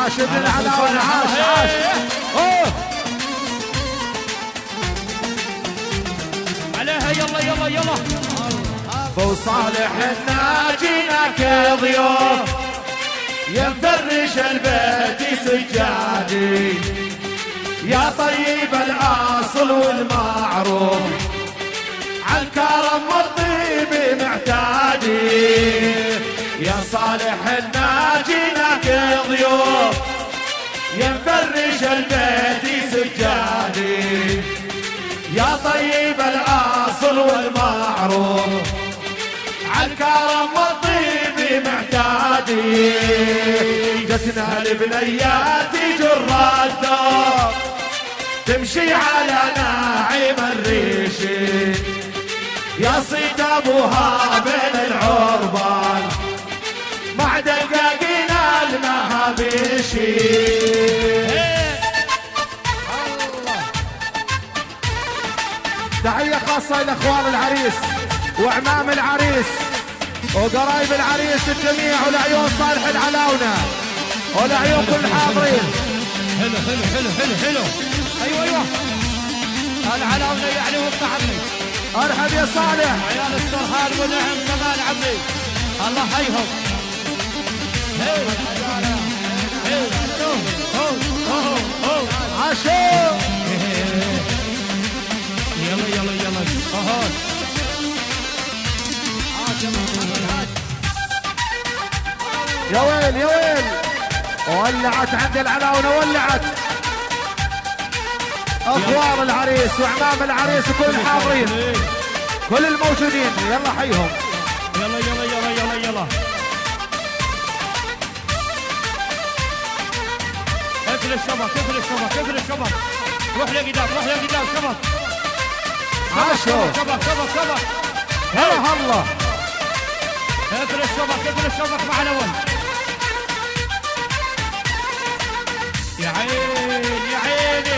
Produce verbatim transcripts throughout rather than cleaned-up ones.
عاش ابن العلاونة عاش عاش. اوه عليها يلا يلا يلا. ابو صالح الناجينا كضيوف يا مفرش البيت سجادي يا طيب الاصل والمعروف عالكرم والطيب معتادي يا صالح الناجينا كضيوف يا مفرش البيت سجادي يا طيب الاصل والمعروف عالكرم والطيب معتادي جتنا البنيات جر الدور تمشي على ناعم الريشي يا صيد ابوها بين العربان مع دقاقنا المهابيشي. تحية خاصة إلى إخوان العريس وعمام العريس وقرايب العريس الجميع ولعيون صالح العلاونة ولعيون كل الحاضرين. حلو حلو حلو حلو حلو. أيوة أيوة العلاونة يعني وقت عمي. أرحب يا صالح. عيال السرحان ونعم كمان عمي. الله حيهم. هي هي هو هو هو عاشوا. يلا يلا يلا اهو. يا ويل يا ويل ولعت عند العلاونة ولعت. اخوار العريس وعمام العريس وكل الحاضرين كل الموجودين يلا حيهم. يلا يلا يلا يلا يلا. اقفل الشبك اقفل الشبك اقفل الشبك. روح لقدام روح لقدام شبك. عاشوا. شبك شبك شبك. هلا هلا. اقفل الشبك اقفل الشبك مع الاول. يا عين يا عيني.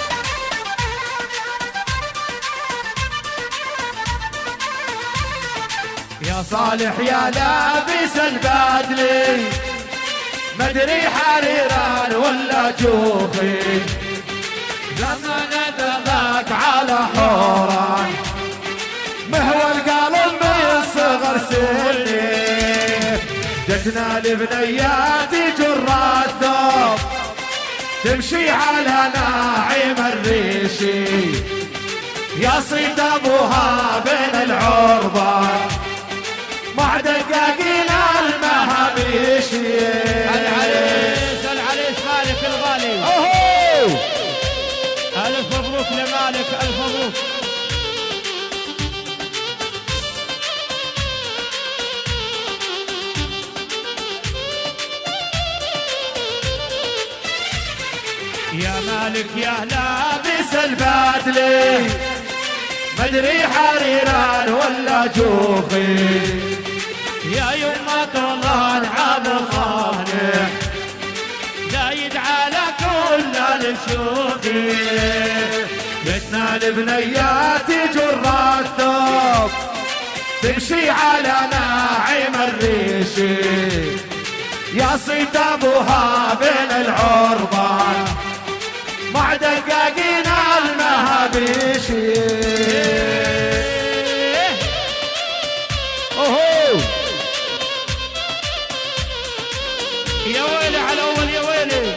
يا صالح يا لابس البدلي مدري حريران ولا جوخي لما ندغك على حوران مهوى القلب من صغر سني جتنا البنيات جر الثوب تمشي على ناعم الريشي يا صيد ابوها بين العربان مع دقاقنا المهابيشي. العريس العريس مالك الغالي. اوهو الف مبروك لمالك الف مبروك. يا مالك يا لابس البدلي مدري حريران ولا جوخي يا يما طلال عبد صالح زايد على كل الشوقي جتنا البنيات جر الثوب تمشي على ناعم الريشي يا صيد ابوها بين العربان مع دقاقنا المهابيشي. اوهو يا ويلي على اول يا ويلي.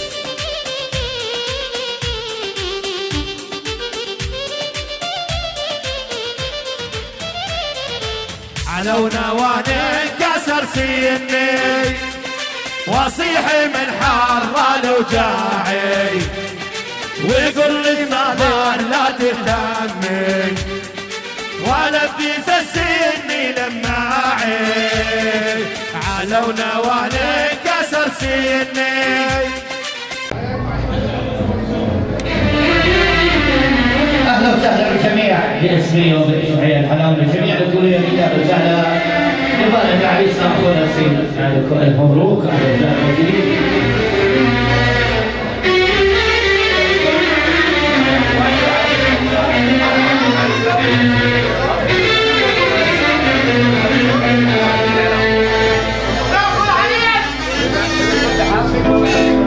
علونا وانا انكسر سني واصيح من حر الوجاعي ويقول لي زمان لا تهتمي ولا بيس السني لماعي علونا وانا انكسر سني. اهلا وسهلا بالجميع باسمي وباسم عيال العلاونة الجميع الكلية اهلا وسهلا لبالغ عريسنا اخونا السيد الف مبروك اهلا وسهلا بك. برافو عليك.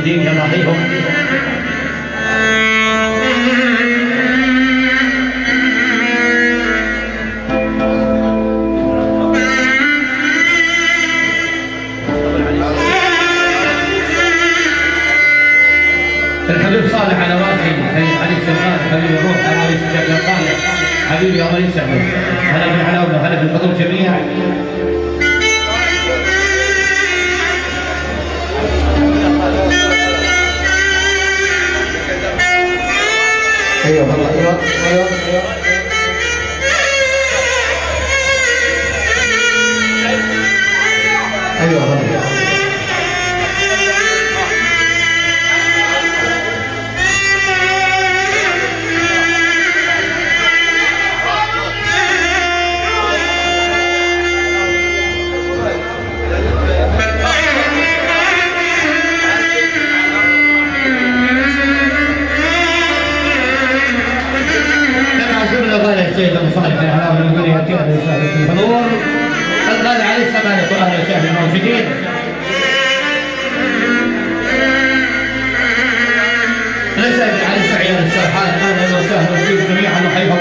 الموجودين يلا عليهم. الحبيب صالح على راسي، علي سلمان حبيبي روح على رئيس الجبل صالح حبيبي الله يسعدك. هلا بالعلاوله وهلا بالحضور جميعا. ايوه والله ايوه ايوه ايوه ايوه والله. السيد ابو صالح العلاوي يقول يا كيف يساعدك في الحضور. الغالي علي السمانه واهلا وسهلا الموجودين. نسال علي سعيد السرحان اهلا وسهلا فيكم جميعا وحيهم.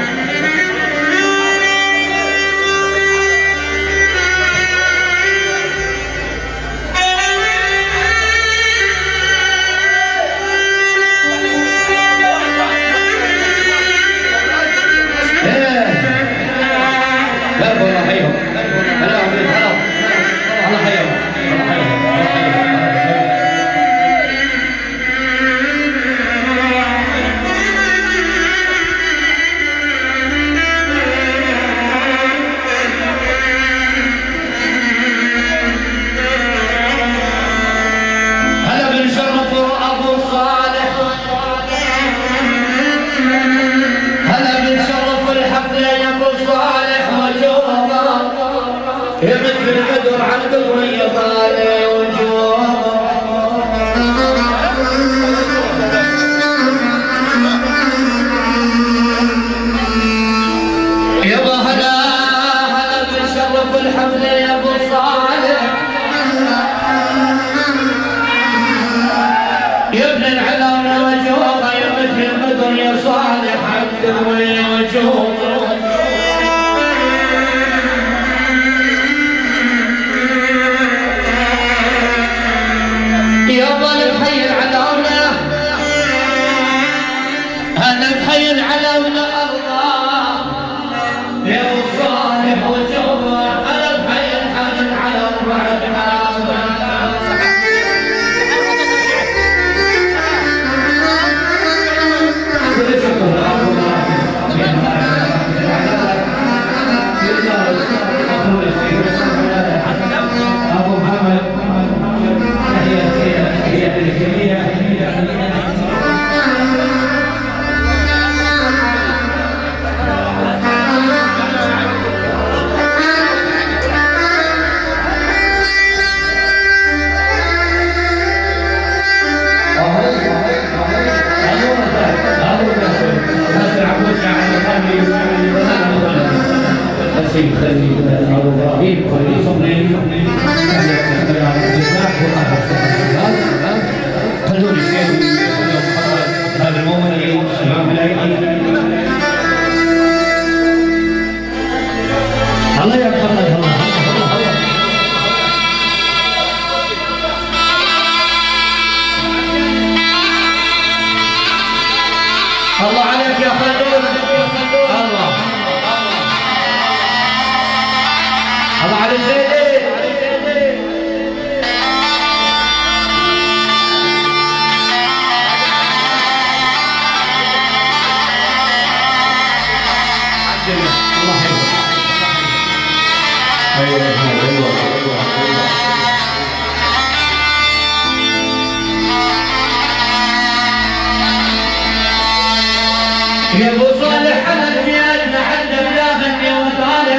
يا ابو صالح انا الجياد حد بلاغني وطالب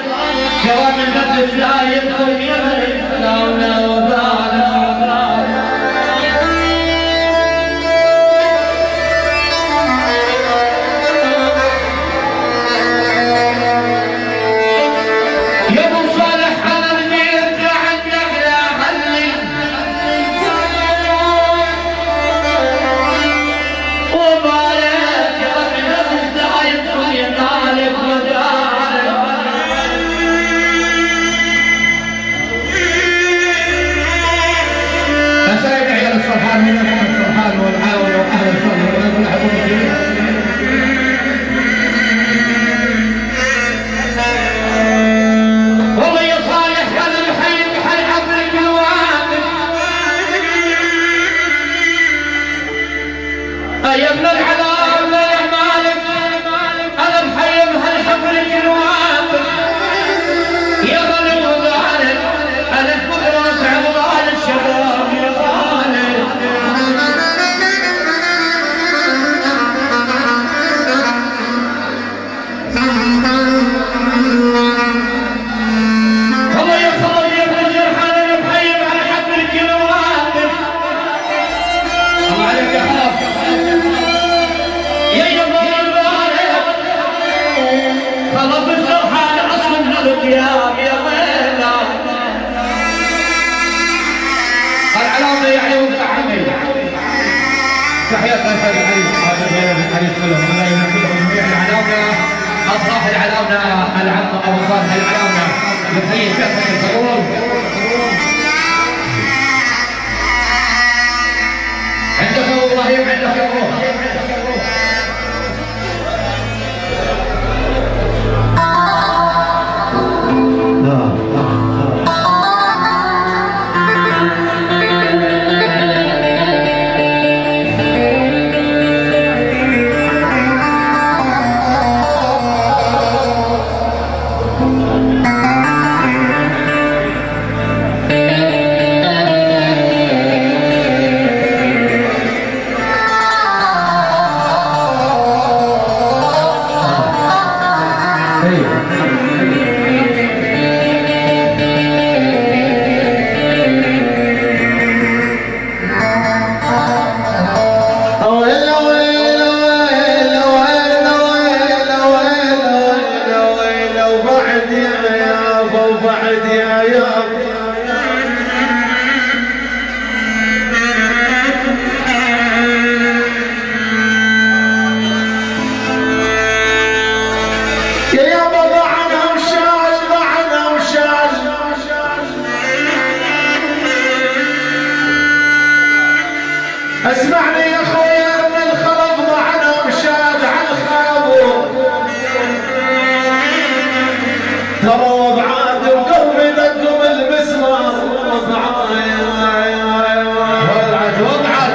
كرام النفس لا يدخل يمرق لولا وطالب يا ابو صالح انا الجياد عندك لا خلي تحياتنا لسيد العريس هذا غير العريس كلهم الله يمكنهم جميع العلاونا افراح العلاونا العم ابو صالح العلاونا يحيي شيخنا الفضول عندك ابو ابراهيم عندك يا ابو اسمعني يا خويا من الخلق ضعنا وشاد على الخابور ترى وبعاد وقلبي دق بالمسمار وبعاد وبعاد وبعاد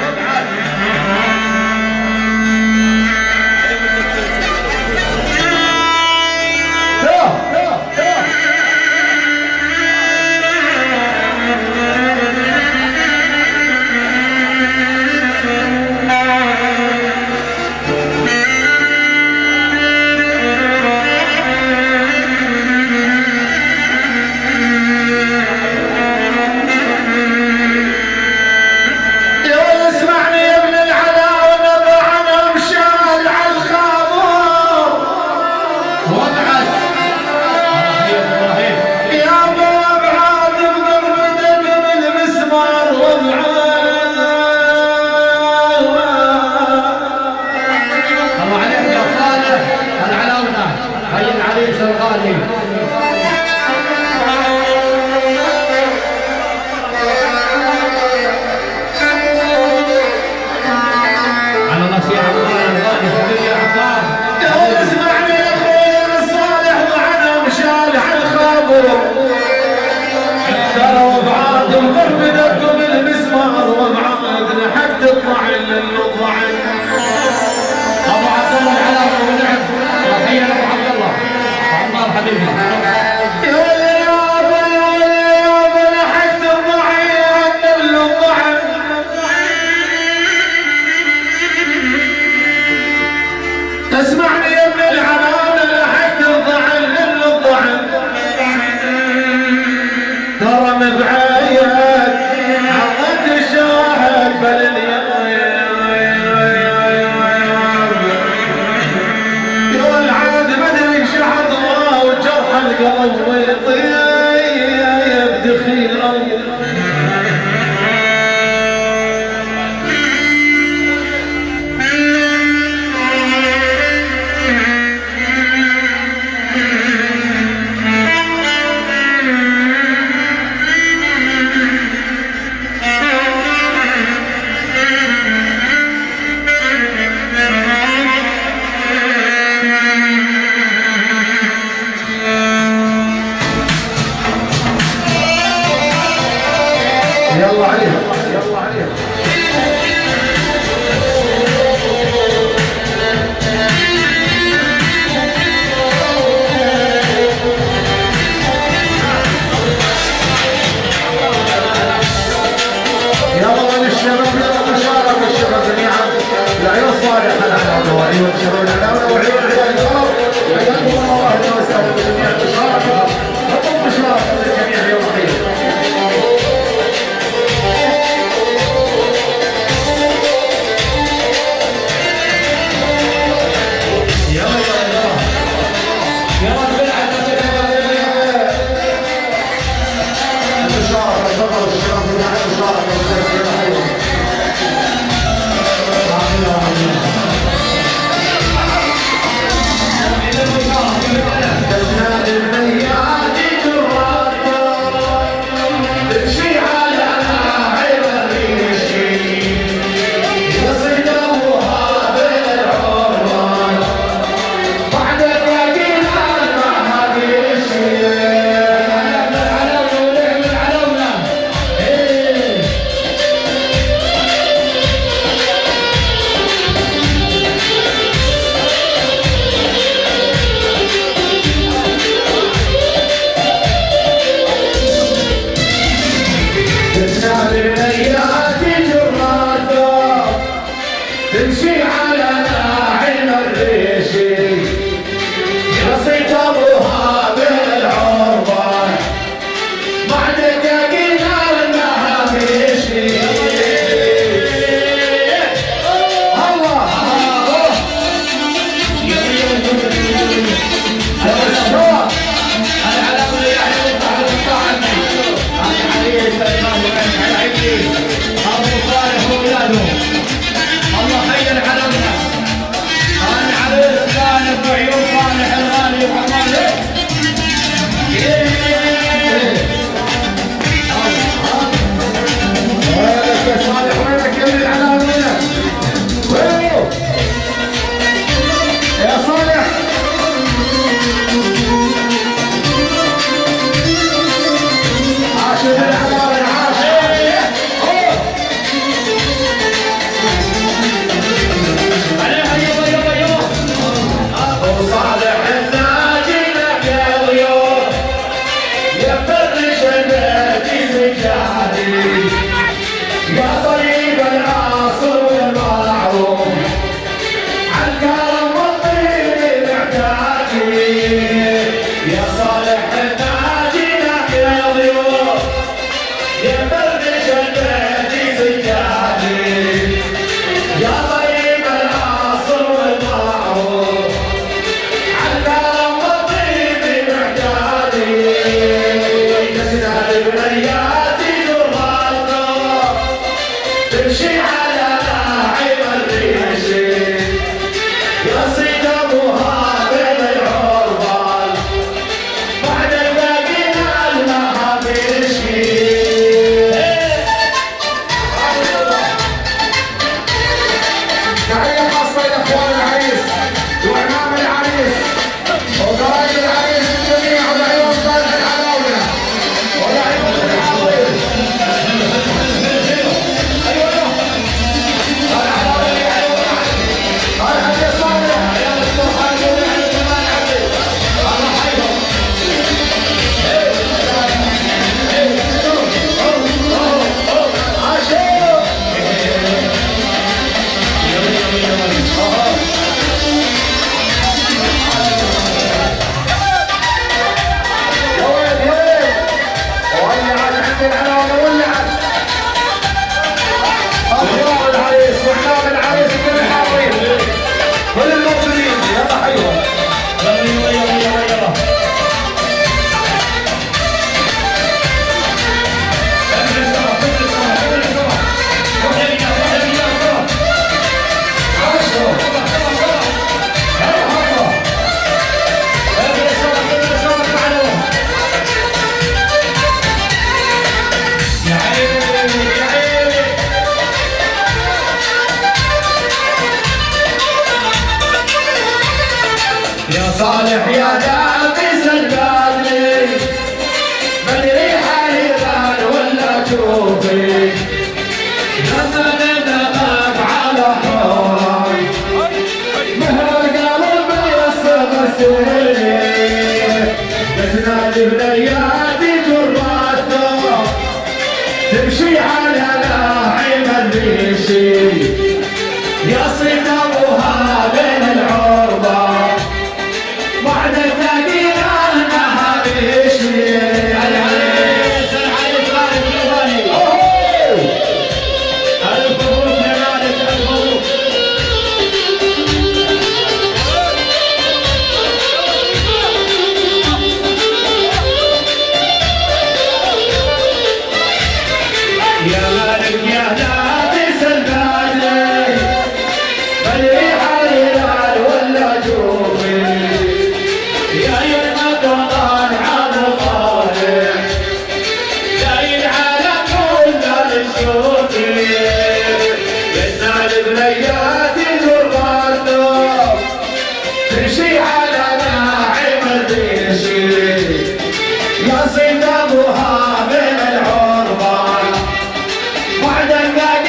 اسمعني يا ابن العمام لحد الضعن للضعن ترى مبعايد عطت الشاهد بل يا العاد مدري شحط الله وجرح القلب ويطيب دخيل الله يلا عليها يلا عليها يلا للشباب يلا مشاركة الشباب جميعا العيون صالحة العلاوة وعيون شباب العلاوة وعيون عيال الغرب حياكم الله اهلا وسهلا بجميع المشاركة حطوا مشاركة للجميع يوم خير عاشر الحلال العاشر وصالح الناجي لك يا ضيوف يا فرش البيت سجادي يا طيب العاصر والمعروف عالكرم والطيب الاعتادي يا صالح الناجي لك يا ضيوف يا فرش البيت سجادي يا طيب العاصر والمعروف عالكرم والطيب الاعتادي يا البنياتي دراسه تمشي على لاعب الريشي يا صيد ابوها بين العربان بعد الباقي لها بيشكي تحية خاصة لإخوان العريس وإمام العريس وقرايب العريس الجميع والعيون صالح العلاوية والعيون الحاضرين. أيوة العلاوية هاي حاجة صالح يا مصطفى الجميع كمان عبد الله حيهم. كل الموجودين يلا حيهم يلا يلا يلا يلا صالح يا دابس البادري مدري حيران ولا تشوفي لما ندقك على حوري مهر قلب يصغر سيري تنادي بنياتي جراته تمشي على لاعب الريشي يا صيد ابوها بين العربه بعد التقيل انها بيشي العريس العريس غالب الياباني الف مبروك يا غالب الف مبروك يا غالب يا لابس البادري بدري حيران ولا جوفي يا المطران على طالع جايين على كل الشوفي لنا البنياتي جراته تمشي على ناعم الريشي يا صيد ابوها من العربه بعد الباقي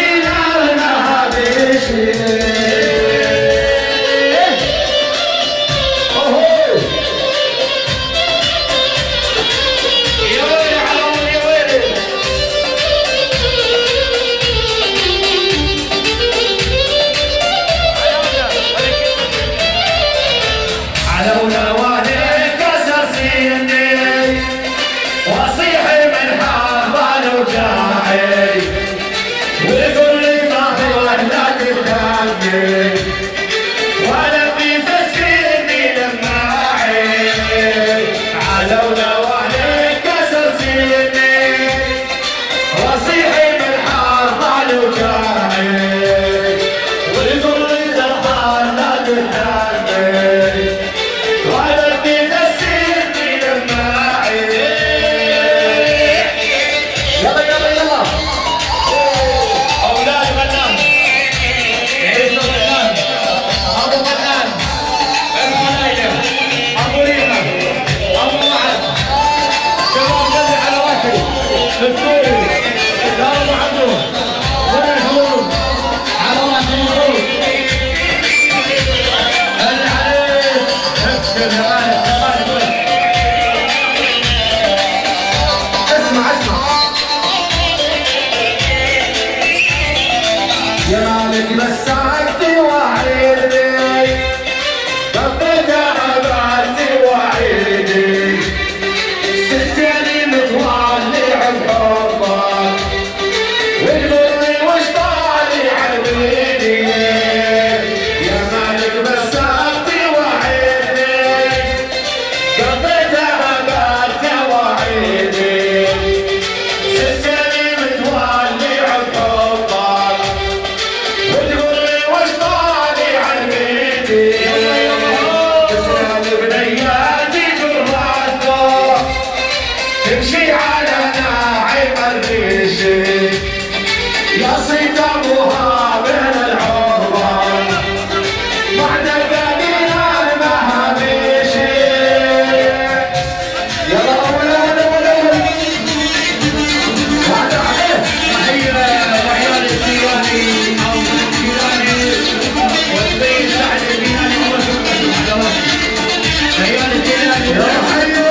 السوري دار ابو عبدو وين الحضور على راس المبروك العريس ابشر يا غالي اسمع اسمع يا مالك بس عدي وعيدي قبلك عبالي وعيدي ستاني متوالي عالحبك والمري وش طالي عالويدي يا مالك بس عدي وعيدي قبلك عبالي وعيدي ستاني متوالي عالحبك والمري وش طالي عالويدي تمشي على ناعم الريشي يا صيد ابوها بين العربان بعد قليل المهاميشي يلا اولاد اولاد بعد عليه تحيه لعيال الكيلاني او الكيلاني والسيد سعد الكيلاني هو عيال الكيلاني يا حيو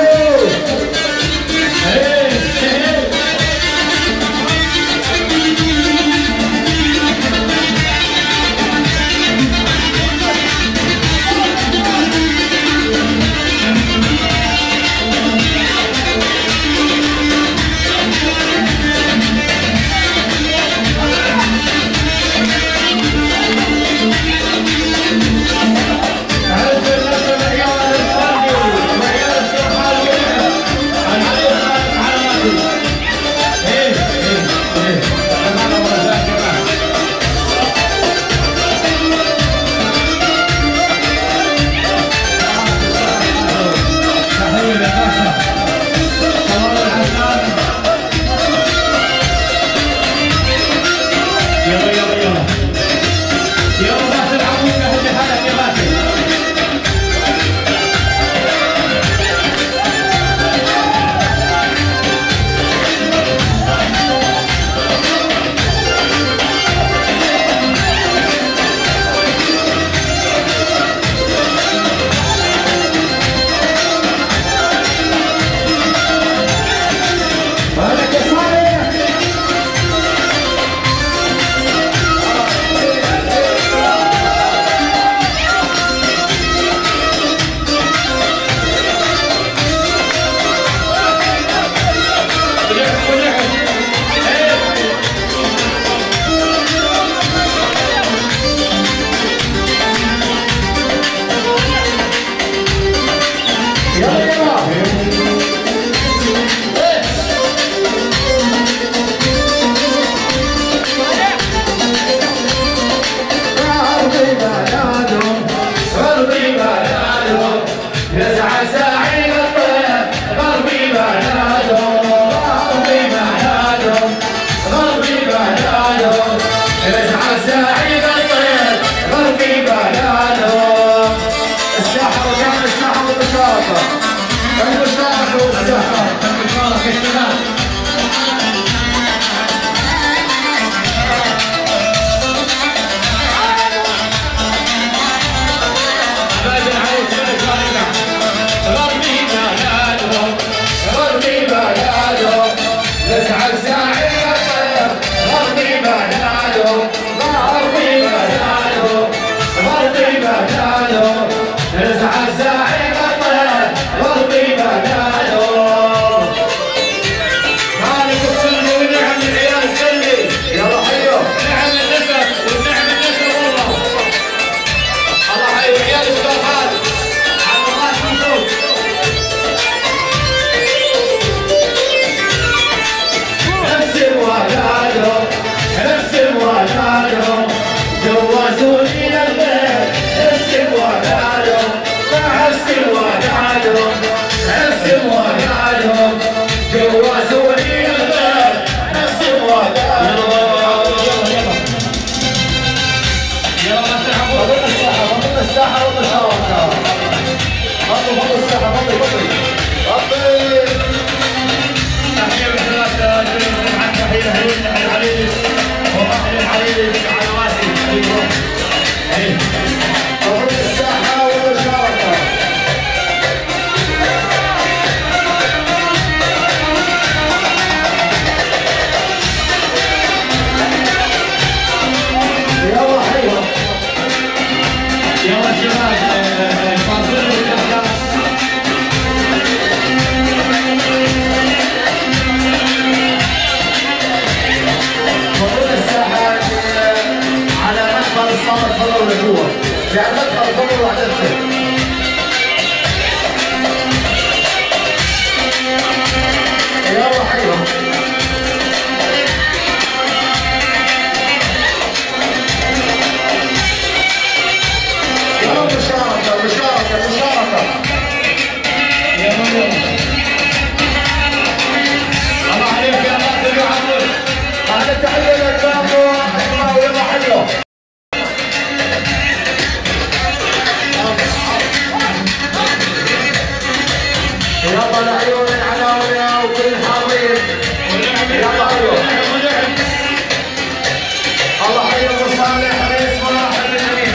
نفس الوجع يعني مدخل الضمر وحدته. يلا حلو. يلا مشاركة مشاركة مشاركة. يلا الله عليك يا ناصر يا عمرو. هذا تحية للجامعة ويلا حلو. يلا العيون العلاوية وكل الحاضرين. يلا حلو. الله حي ابو صالح رئيس مراحل الجميع.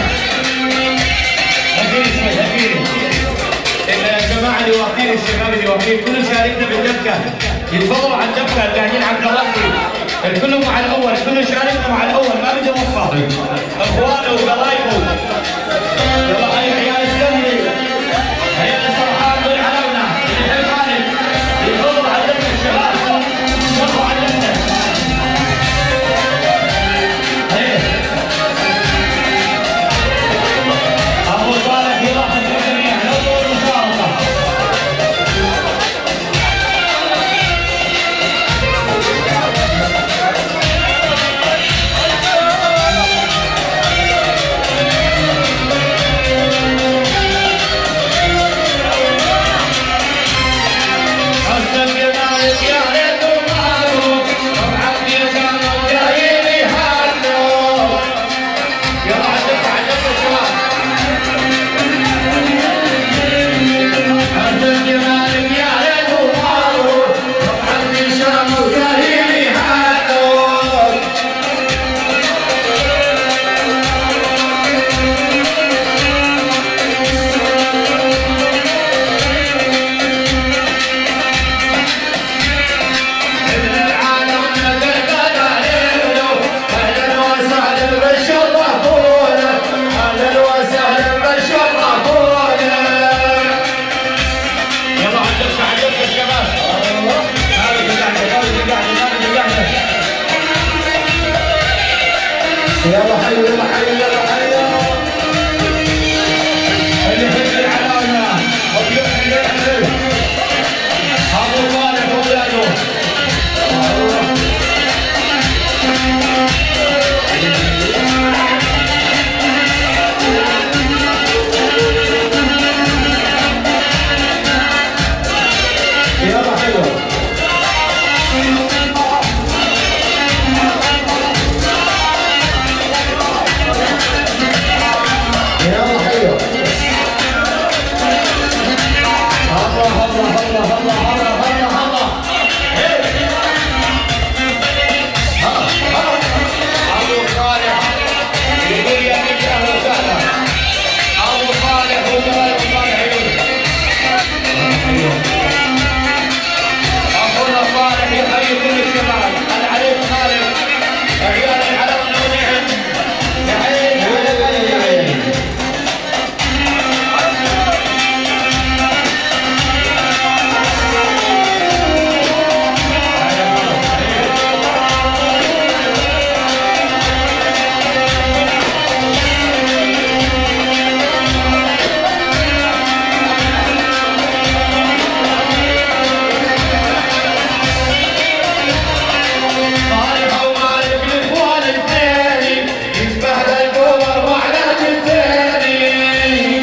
اكيد اكيد. يا جماعه اللي واقفين الشباب اللي واقفين كلهم شاركنا بالدبكه. يتفضلوا على الدبكه قاعدين على التوقي. الكل مع الاول، الكل شاركنا مع الاول ما بدهم وقفه. اخوانه وقرايبه. يلا حي عيال السمري. عيال السرحان والعلاونه. اللي يحب خالد. يتفضلوا على الدبكه الشباب. يلا على الدبكه. أبو صالح يرحب بالجميع نطلب المشاركة. حسن جمالك يا ريت معروف ربعك يا زلمة وجايين يهنوا. يلا عدك عدك الشباب. حسن جمالك يا ريت معروف ربعك يا زلمة وجايين يهنوا. يلا حلو يلا حلو يلا حلو. اللي يحب العلاوية وبيحب يحلو. أبو صالح وولاده. يلا حلو. يلا حلو. الله الله الله الله الله الله الله. أبو صالح يقول يا بنت أهلا وسهلا. أبو صالح وجمال أبو صالح يقول. أخونا صالح يحيي كل الشباب. العريس خالد. عيال العلاوية ونعم. يحيي يحيي. صالح ومالك الاخوان الثاني يشبه للقمر وعلى الثاني.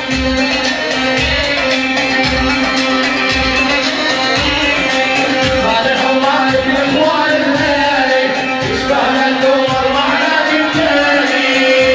صالح ومالك الاخوان الثاني يشبه للقمر وعلى الثاني.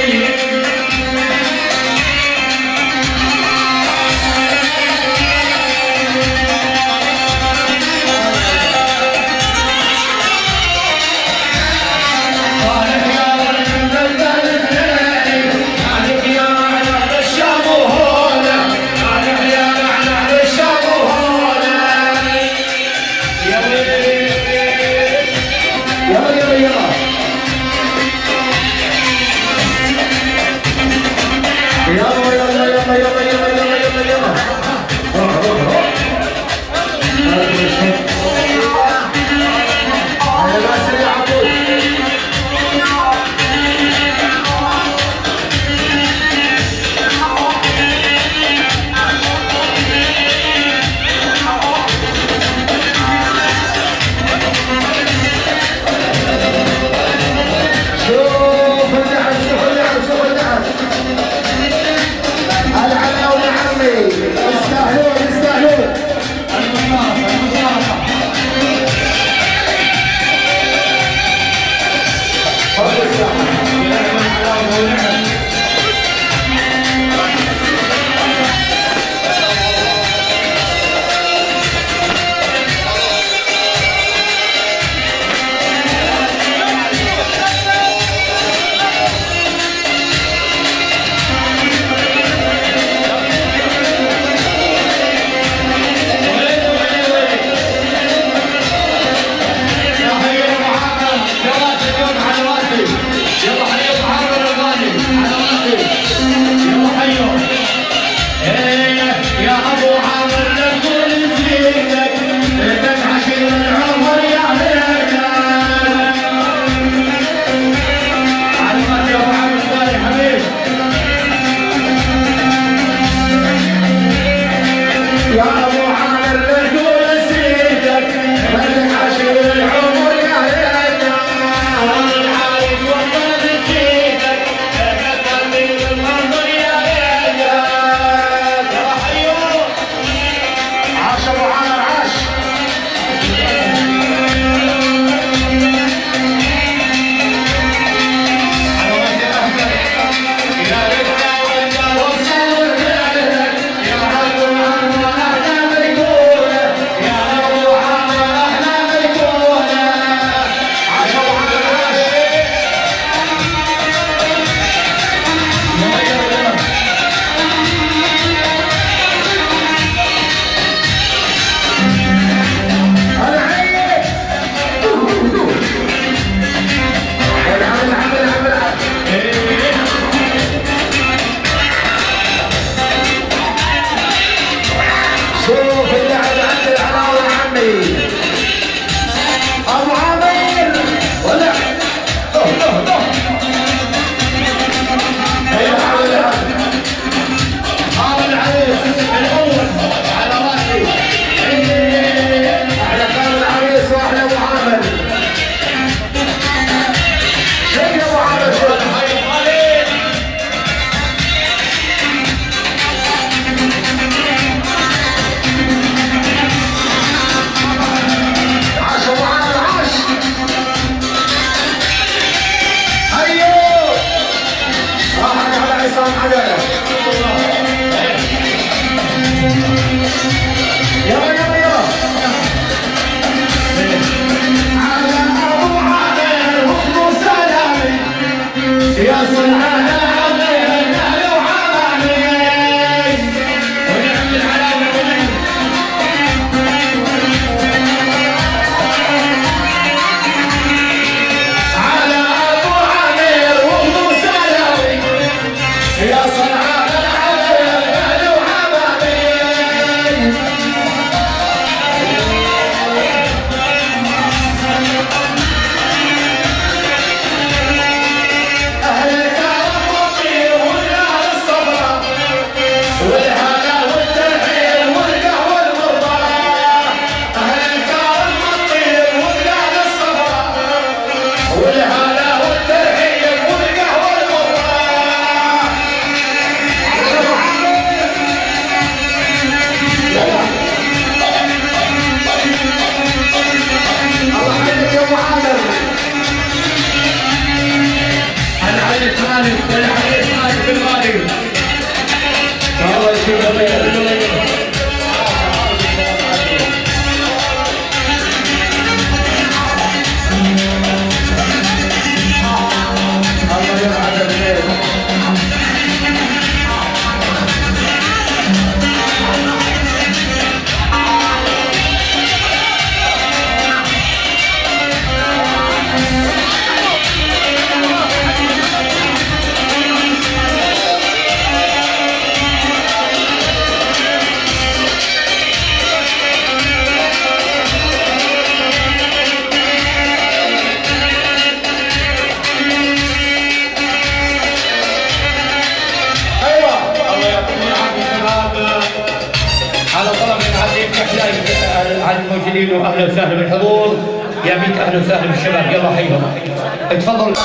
صالح يا رجل بلدان الثاني. صالح يا معنى الشام وهوله. صالح يا معنى الشام وهوله. يا ويلي يلا يلا يلا. يلا يلا يلا يلا يلا يلا يلا يلا. روح روح روح. هذا بس يا عبود. الموجودين واهلا وسهلا بالحضور، يا بيك اهلا وسهلا بالشباب، يلا حيهم اتفضل.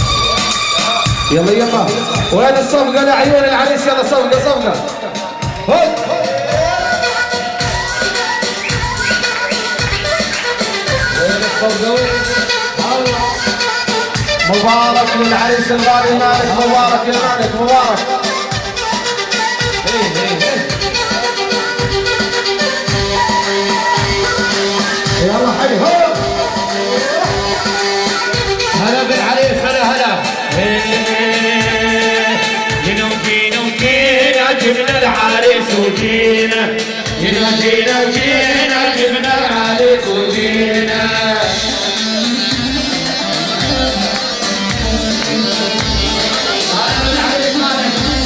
يلا يلا وين الصفقه لعيون العريس؟ يلا صفقه صفقه هوب. وين الصفقه؟ مبارك للعريس الغالي مالك، مبارك يا مالك، مبارك. هي هي هي. يلا حي هو. هلا بالعريس، هلا هلا. جينا وجينا وجينا جبنا العريس وجينا، جينا جينا وجينا جبنا العريس وجينا. هلا بالعريس مالك.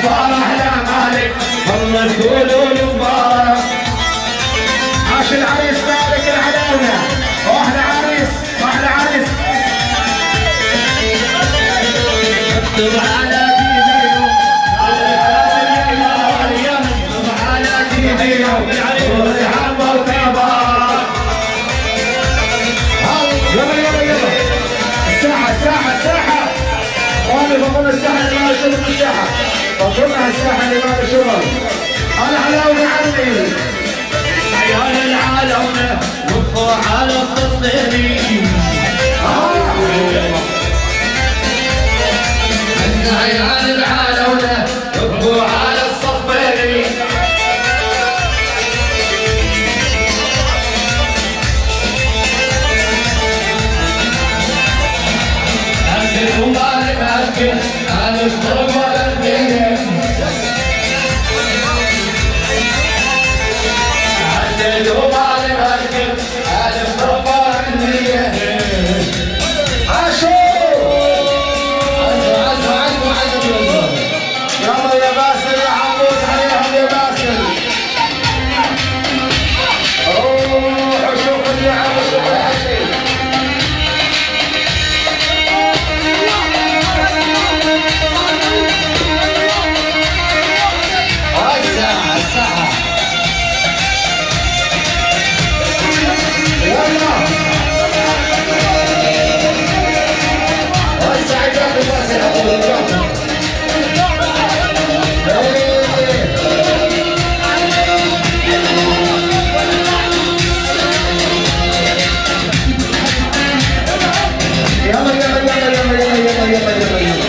فرح لمالك والله تقولوا مبارك. عاش العريس مالك العلاونة واحلى عريس واحلى عريس. اكتب على دينيهم اكتب على دينيهم ورحب وكبار. يلا يلا يلا الساحة الساحة الساحة وانا بقول الساحة اللي ما شغل الساحة بقولها الساحة اللي ما شغل. العلاونة عني عيال العلاونة وقفوا على الصديرين. عيال العلاونة وقفوا على الصديرين. أمسك ومالك أسكن أنا اشترك ولا الدين. أمسك ومالك أسكن أنا اشترك ولا الدين. عاشو عزو عزو عزو عزو يلا يا باسل يا عمود عليهم يا باسل. روح وشوف اللعب وشوف الحكي. الساعة الساعة يلا الساعة جاب الباسل أقول جاب. يلا يلا يلا يلا يلا يلا يلا يلا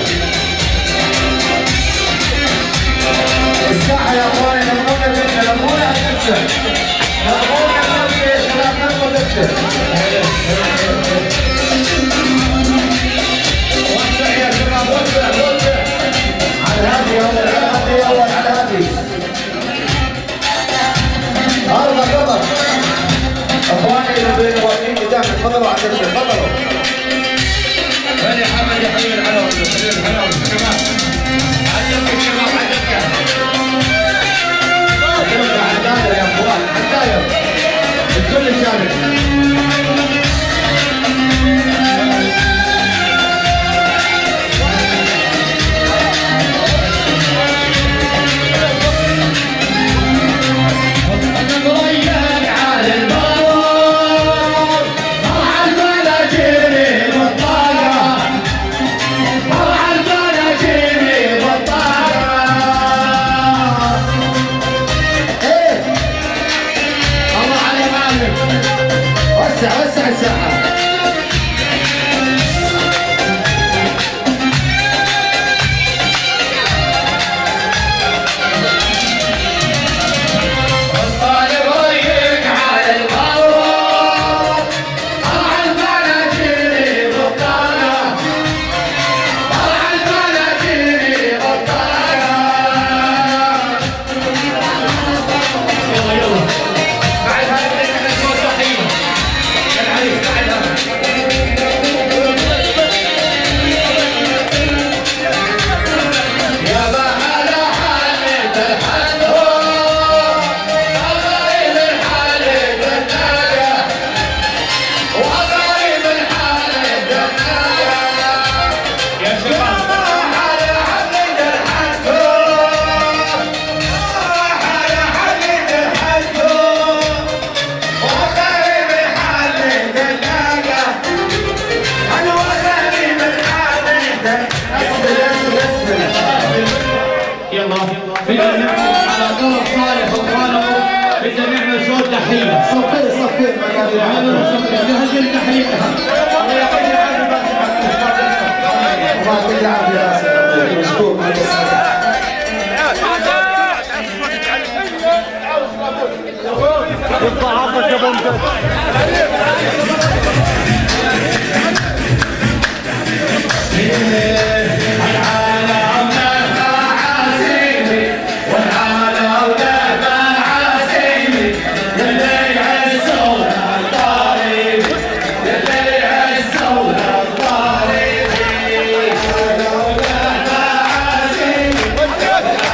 الساحة يا اخواني نبغونا نبغى نبغونا نبغى نبغونا نبغى يا شباب نبغى نبغى. وسع يا شباب وسع وسع على الهادي يلا على الهادي يلا على الهادي. هذا قطر اخواني اللي واقفين قدام تفضلوا على الدكتور تفضلوا. وين يا حمد يا حبيبي الحلاوه حبيبي الحلاوه الشباب عجبك الشباب عجبك. ترجع على الدايره يا اخوان على الدايره الكل يشارك. ضيق على الباب طلع البلاجيني بطاقة طلع البلاجيني بطاقة. ايه الله على معلم وسع وسع الساحه. الطالب ضيق على الباب طلع البلاجيني بطاقة طلع البلاجيني بطاقة. يلا يلا بعد هذا احنا نسوي تحية للعريس بعد هذا. يا بحال حالة الحنون وغايب الحالة بالنايا وغايب الحالة بالنايا. يا شباب بحال حالة الحنون بحال حالة الحنون وغايب الحالة بالنايا أنا وغايب الحالة يلا بدنا نعمل على طرف صالح واخوانه بدنا نعمل صوت تحيه. صفين صفين نعمل صوت جهز التحيه. الله يعطيك العافيه باسل. الله يعطيك العافيه باسل مشكور مع السلامه. بالضعافة يا بومبت. Yeah.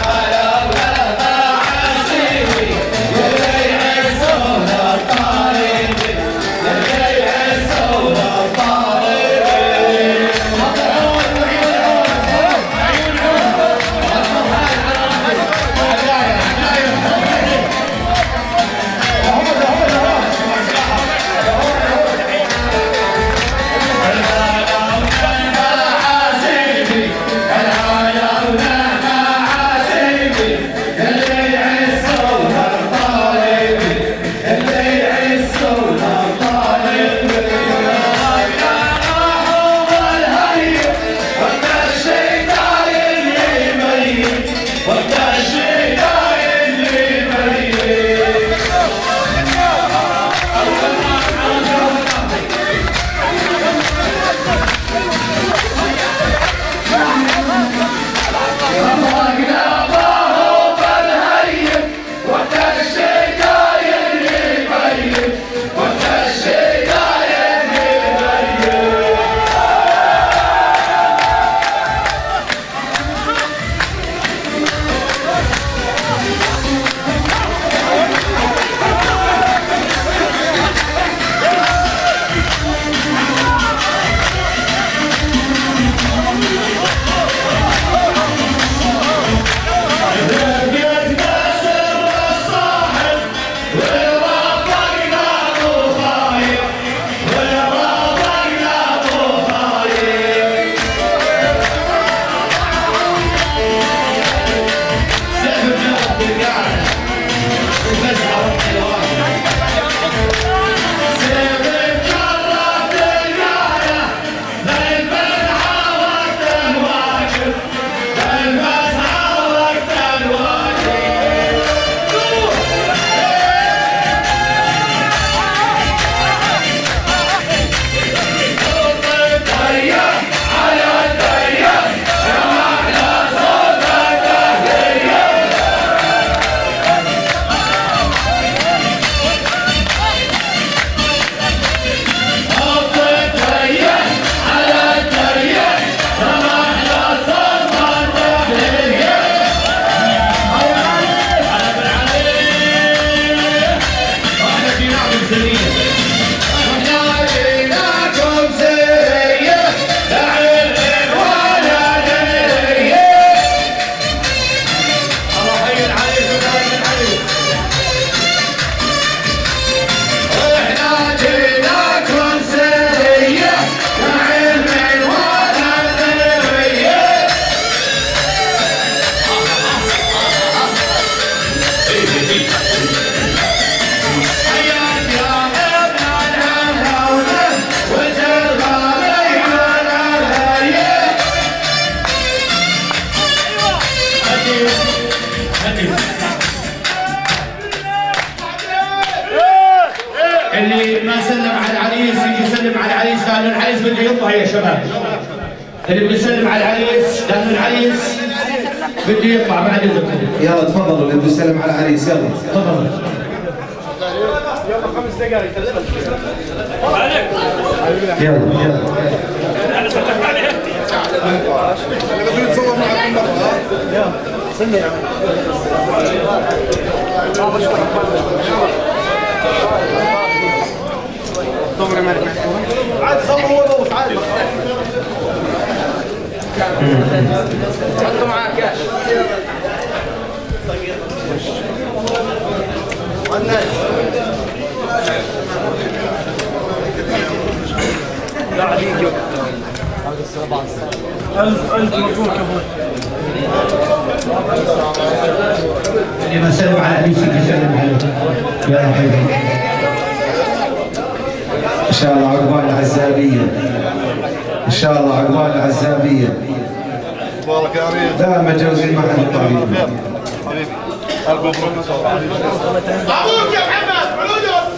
اللي ما سلم على العريس يجي يسلم على العريس لانه العريس بده يطلع يا شباب. اللي بده يسلم على العريس لانه العريس بده يطلع بعد اذنكم. يلا تفضلوا اللي بده يسلم على العريس يلا تفضلوا. يلا خمس دقائق. يلا يلا. انا سلمت عليه. نتصور معكم مرة. يلا سلم يا عادي صور هو بوس عادي. حطوا معاه كاش. لا عليك هذا السبعة ألف ألف مبروك يا أبوي. اللي ما سلم على العريس يجي يسلم عليه. يا حبيبي. ان شاء الله عقبال العزابيه. ان شاء الله عقبال العزابيه. مبارك يا عريس. لا متجوزين مع الطبيب. حبيبي. ألف مبروك. مبروك يا محمد فلوس.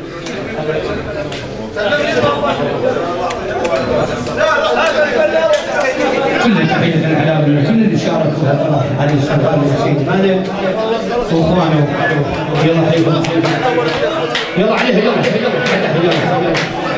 كل تحية الإعلام لكل اللي شاركوا في الفرح علي السلطان وسيد مالك وإخوانه. يلا حيهم يلا عليه يلا يلا يلا.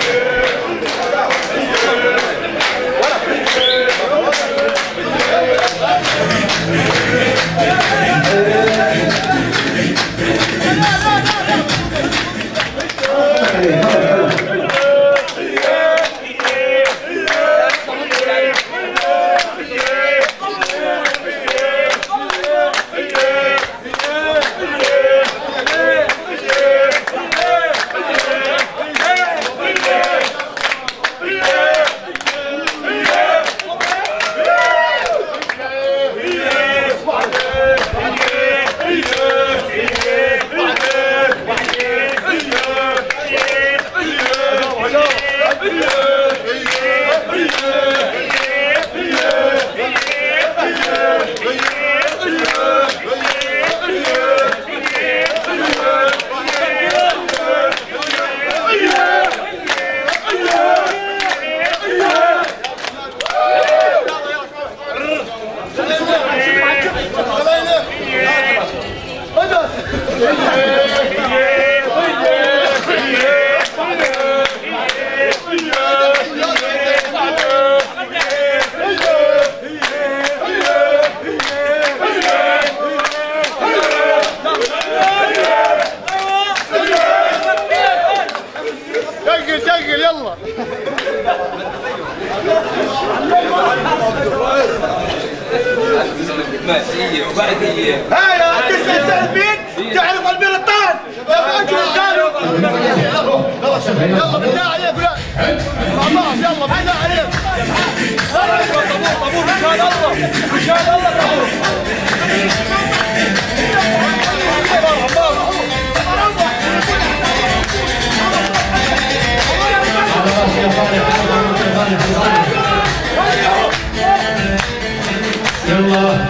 ماشية وبعدية. هيا تسأل سالمين تعرف البريطان. يا رجل قالوا يلا بالله عليك ولا خلاص يلا بالله عليك. طابور طابور ان شاء الله ان شاء الله طابور. يلا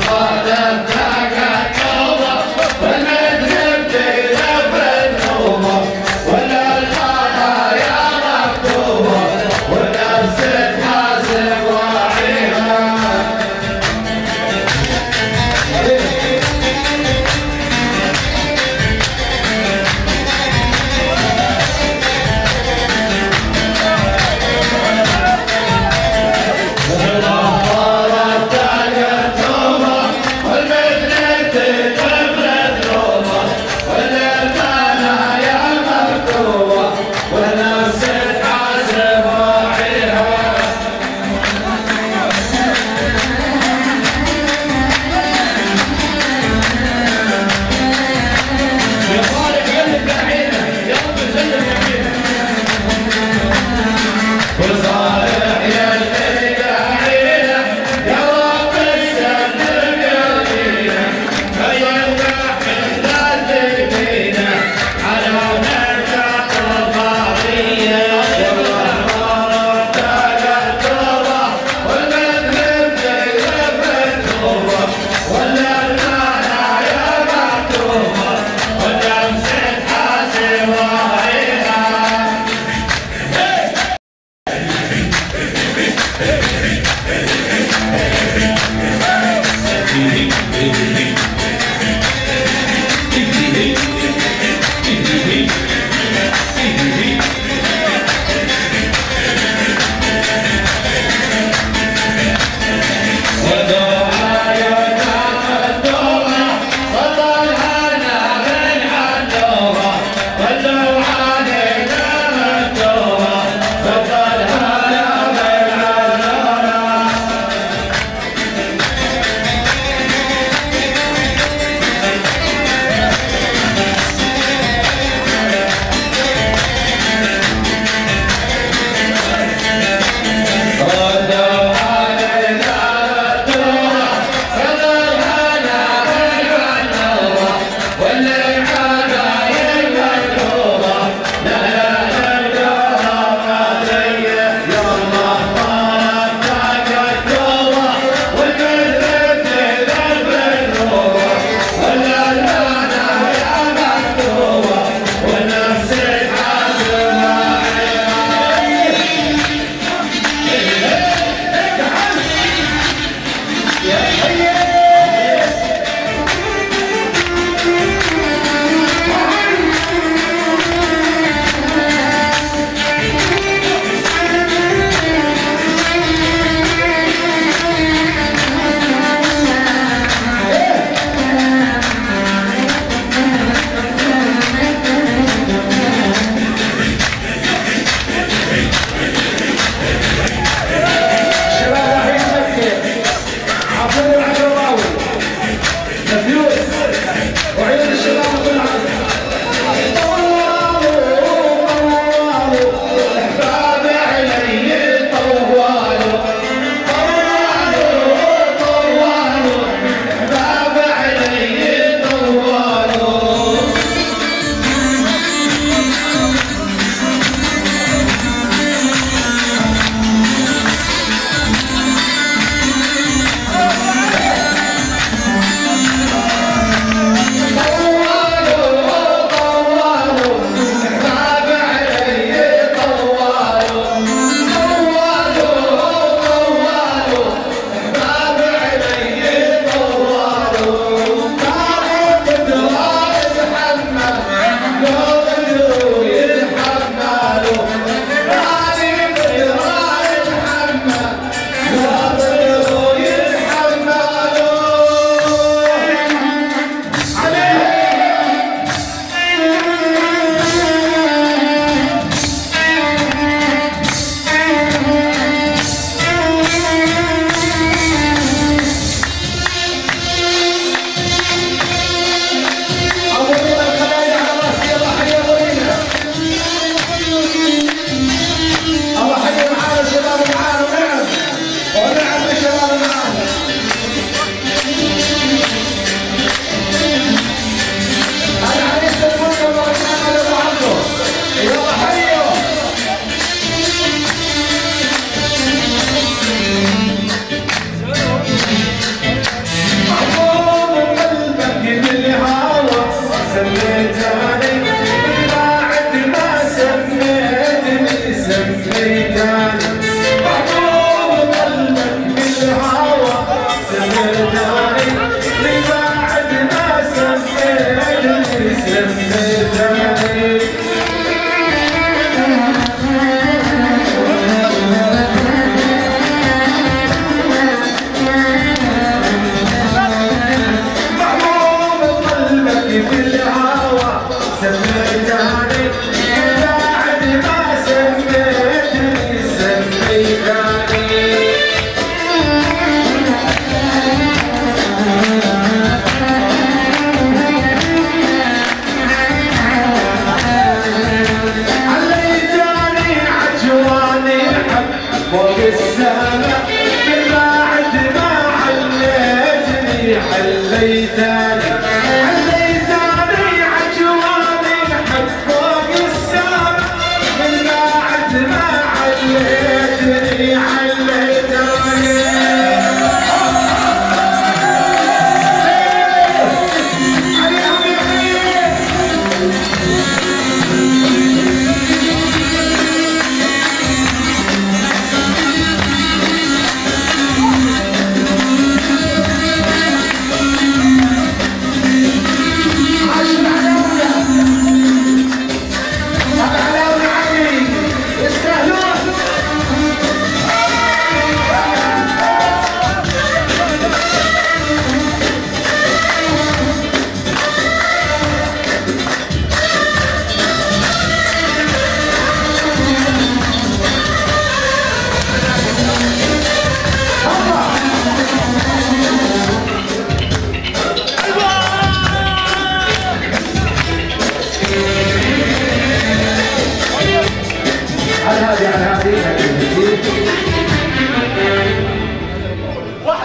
والميت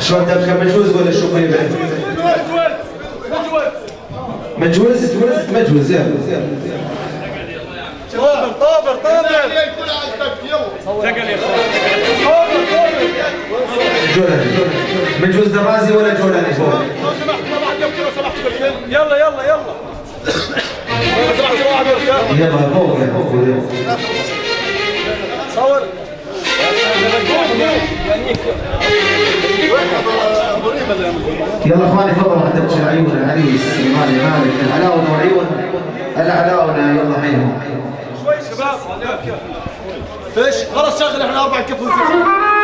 شلون دمك مجوز ولا شو قيمه؟ مجوز مجوز يلا طابر طابر طابر جولاني مجوز درازي ولا جولاني؟ يلا يلا يلا يلا فوق يلا صور يلا اخواني تفضلوا حتى تبشر عيون العريس مالي مالك العلاونه وعيون العلاونه يلا حيهم شوي شباب فيش خلاص شغل احنا اربع كف ونزيد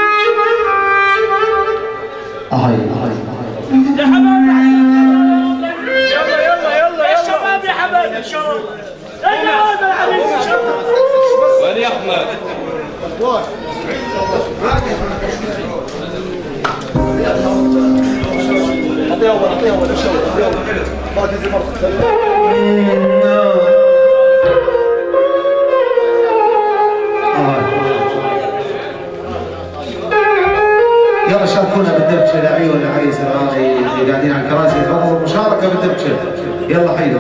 اهي اهي يا حبايبي يلا يلا يلا يا شباب يا حبايبي ان شاء الله اين هذا العريس ان شاء الله وين يا احمد؟ اعطيه اول اعطيه اول ان شاء الله ما تنزل مره يلا شاركونا بالدبشه لعيون العريس اللي قاعدين على الكراسي تفضلوا مشاركه بالدبشه يلا حيدوا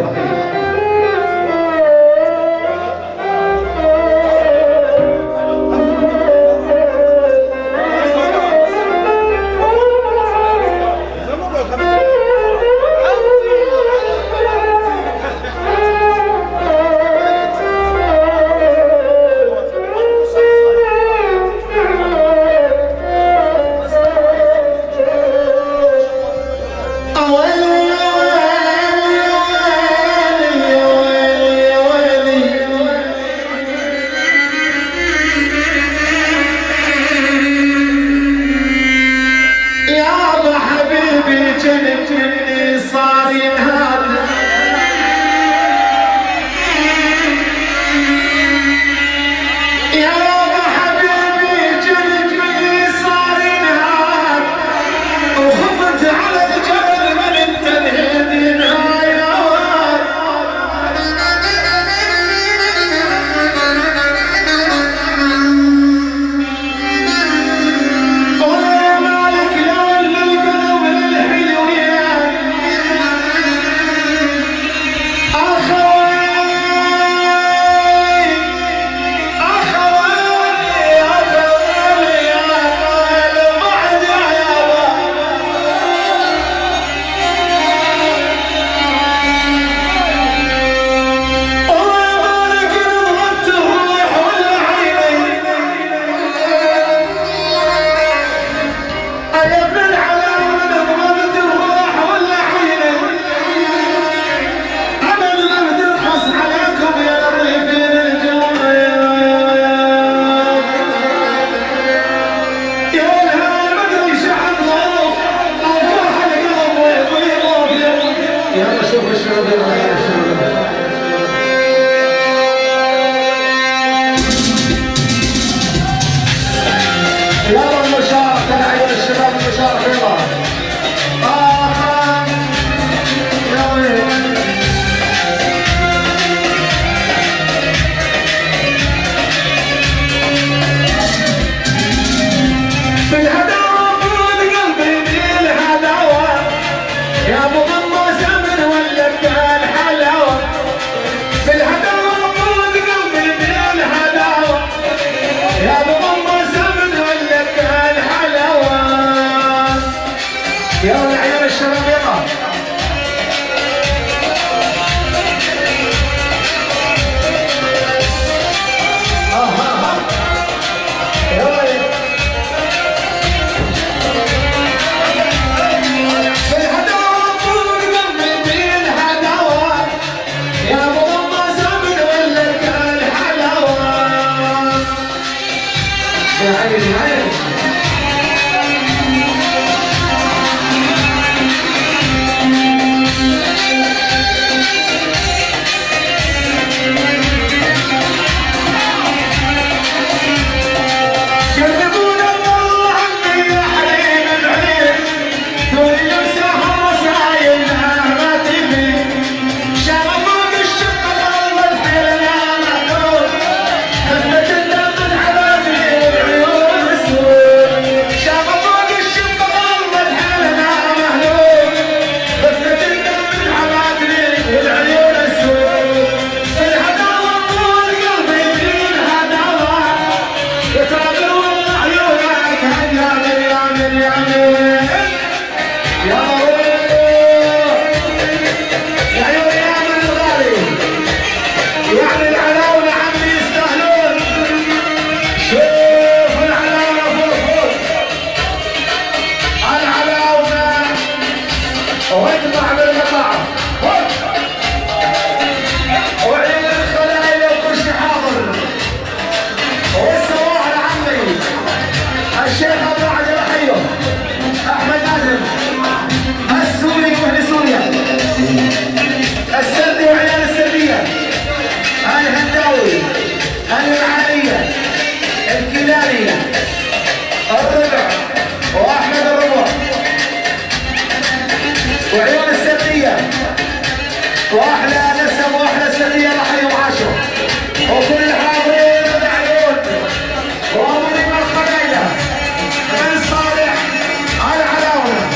واحلى نسب واحلى سريه رحيم عاشور وكل الحاضرين والعيون وامريكا القبيله من صالح على علاوله.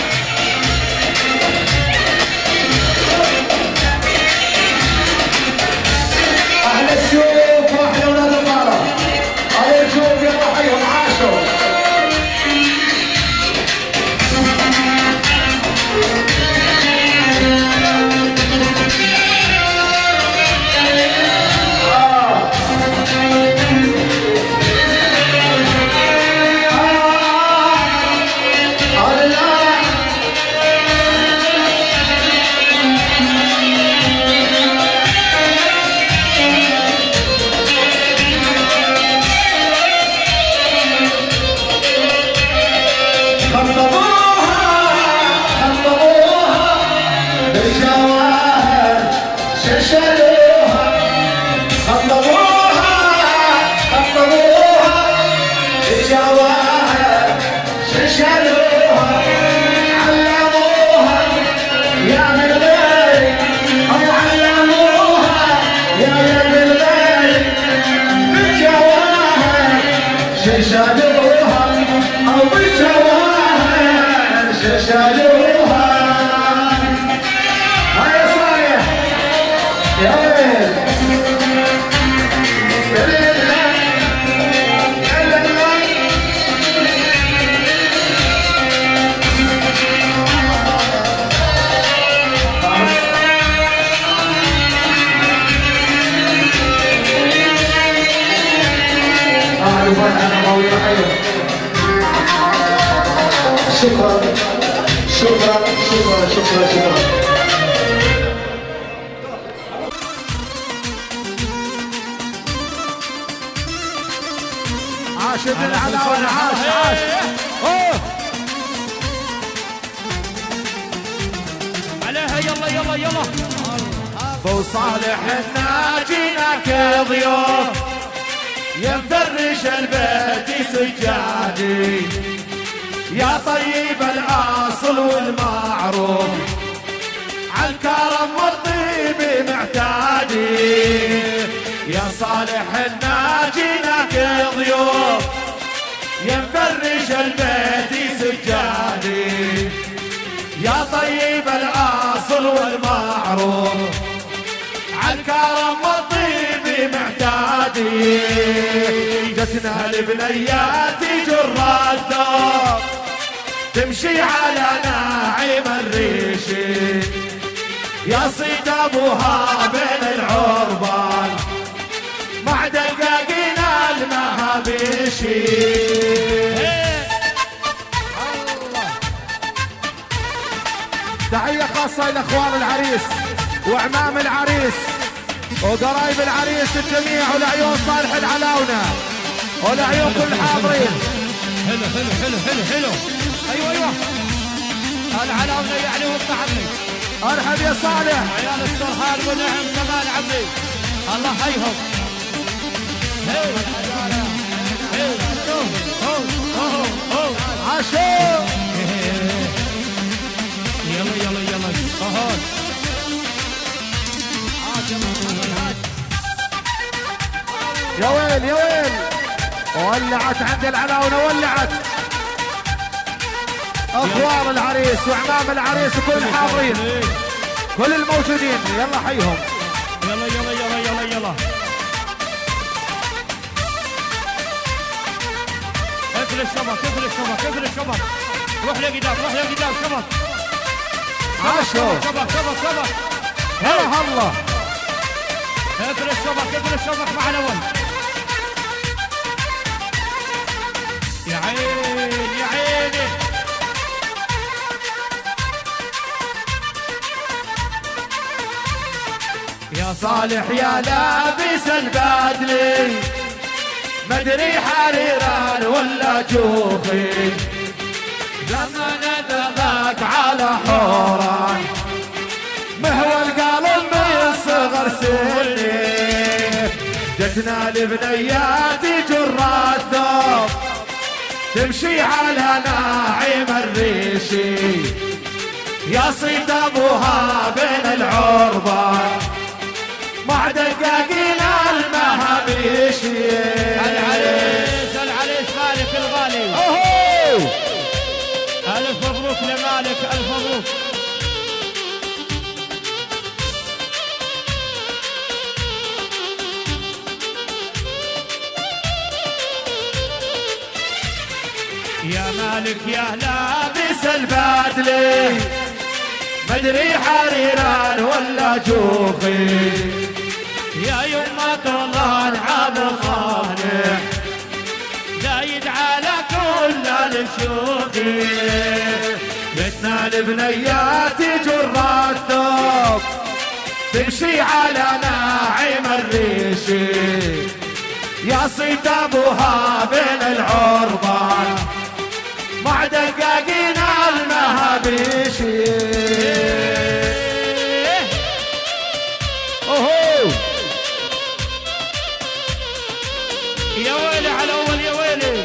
احلى السيوف واحلى ولاد القاره على الجوف يا رحيم عاشور. شكرا شكرا شكرا شكرا شكرا. عاش ابن العلاوله عاش عاش. اوه عليها يلا يلا يلا. ابو صالح الناجينا كضيوف يا مفرش البيت سجادي يا طيب الاصل والمعروف عالكرم والطيب معتادي يا صالح الناجينا كضيوف يا مفرش البيت سجادي يا طيب الاصل والمعروف عالكرم والطيب معتادي جتنا البنيات جر الدور تمشي على ناعم الريشي يا صيد ابوها بين العربان مع دقاقنا المهابيشي. تحية خاصة إلى إخوان العريس وعمام العريس وقرايب العريس الجميع ولعيون صالح العلاونة ولعيون كل الحاضرين. حلو حلو حلو حلو حلو. ايوه ايوه العلاونة يعني وقت عمي. ارحب يا صالح. عيال السرحان ونعم كمان عمي. الله حيهم. هي هي عاشور. يلا يلا يلا اهون. يا ويل يا ويل ولعت عند العلاونة ولعت. اخوان العريس وعمام العريس وكل الحاضرين كل الموجودين يلا حيهم. يلا يلا يلا يلا يلا. اقفل الشبك اقفل الشبك اقفل الشبك. روح لقدام روح لقدام شبك. عاشور. شبك شبك شبك. هلا هلا. اقفل الشبك اقفل الشبك مع الاول. يا عين يا عيني. يا صالح يا لابس البدلي مدري حريران ولا جوفي لما ندغك على حوران مهوى القلب من صغر سني جتنا البنيات جر الثوب تمشي على ناعم الريشي يا صيد ابوها بين العربة مع دقاقين المهابيشي. العريس العريس مالك الغالي. اوهو الف مبروك لمالك، الف مبروك. يا مالك يا لابس البدلي مدري حريران ولا جوفي، يا يما طلال عبد صالح زايد على كل الشوفي. بيتنا البنيات جر الثوب تمشي على ناعم الريشي، يا صيد ابوها بين العربة مع دقاقين المهابيشي. اوهو يا ويلي على اول يا ويلي.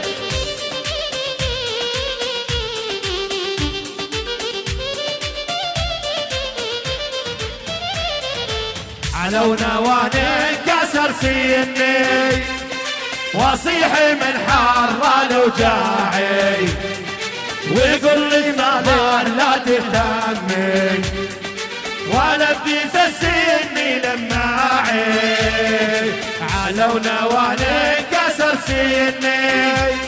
علونا وانا كسر سني واصيح من حر الوجاعي، ويقول لي زمان لا تهتمي ولا بيس السني لماعي. علونا وانا كسر سني